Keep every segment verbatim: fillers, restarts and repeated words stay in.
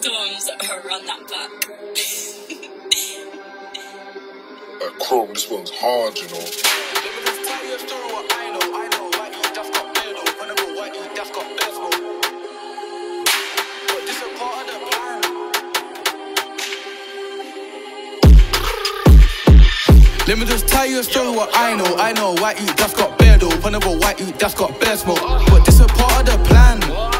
Storms run that back. Uh, Chrome, this one's hard, you know. Let me just tell you a story what I know. I know what you just got beard up. Whenever what you just got beard up. But this a part of the plan. Let me just tell you a story what I know. I know white you just got beard up. Whenever white you just got bear smoke. But this a part of the plan.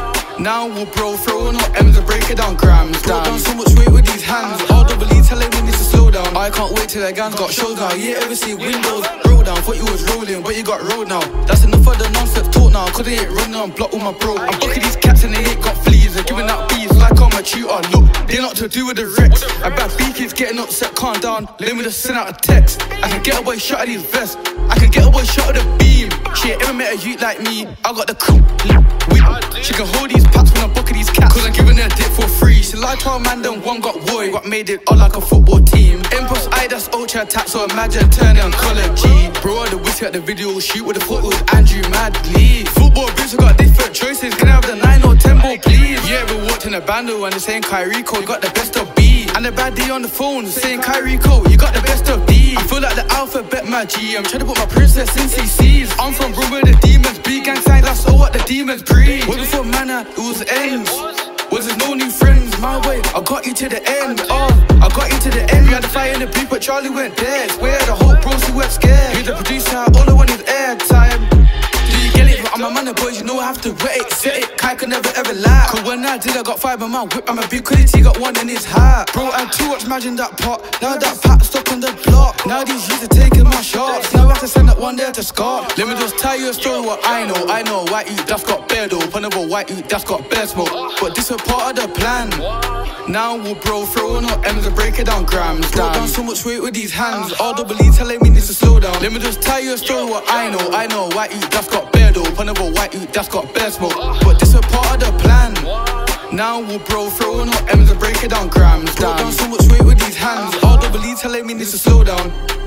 Now we'll bro throwing up M's and break it down grams down. Done so much weight with these hands. All double E telling me needs to slow down. I can't wait till the guns got shows now. You ever see windows roll down? Thought you was rolling, but you got rolled now. That's enough of the nonsense talk now. Cause they ain't running on block with my bro. I'm bucking these cats and they ain't got fleas. They're giving out bees like I'm a tutor. Look, they not to do with the Rex. A bad beak is getting upset, calm down. Let me just send out a text. I can get away shot of these vests. I can get away shot of the beam. She ain't ever met a youth like me. I got the complete whip. She can hold these packs when I'm bucking these cats. Cause I'm giving her dick for free. She like twelve man, then one got boy. Got made it all like a football team. Impulse I, that's ultra attack. So imagine turning on colour G. Bro, the whiskey at the video shoot with the foot was Andrew Madley. Football bitch, I got different choices. Can I have the nine or ten ball, please? Yeah, we walked in a bando and they're saying Kyrie Cole, you got the best of B. And the bad D on the phone saying Kyrie Cole, you got the best of D. I feel like the alphabet my G. I'm trying to put my princess in C Cs. I'm from Rome where the demons be. Gang signs, that's all what the demons breed. Way before manna, it was ends. Was there's no new friends, my way, I got you to the end. Oh, I got you to the end. We had the fire in the beef, but Charlie went dead. Swear the whole bros who went scared. You're the producer, all I want is airtime. Do you get it? I'm a man of boys, you know I have to wet it, set it. Kai can never ever lie. Cause when I did, I got five in my whip. I'm a big quality, got one in his hat. Bro, I too much imagine that pot. Now that pack stuck on the block. Now these youths are taking my shots. Now I have to send that one there to Scott. Let me just tell you a story what I know. I know white you that's got beard up. Whenever white you that's got bear smoke. But this a part of the plan. Now we'll bro throwing up M's and break it down grams down. Done so much weight with these hands. All double E telling me needs to slow down. Let me just tell you a story what I know. I know white you that's got beard up. Whenever white you that's got bear smoke. But this a part of the plan. Now we'll bro throwing up M's and break it down grams down. Done so much weight with these hands. All double E telling me needs to slow down.